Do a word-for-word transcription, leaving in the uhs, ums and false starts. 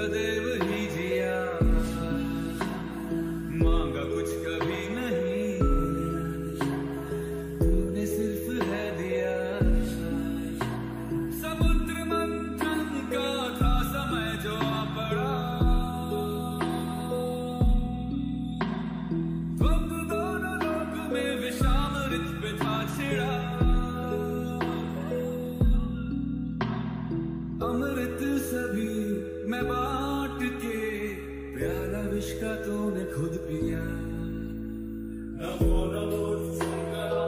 सदैव ही जिया, मांगा कुछ कभी नहीं, तूने सिर्फ है दिया। समुद्र मंथन का था समय जो आ पड़ा, द्वंद्व दोनों लोक में विषामृत पे था छिड़ा। अमृत सभी मैं बांट के, प्याला विष का तूने खुद पिया। नमो नमो शंकरा।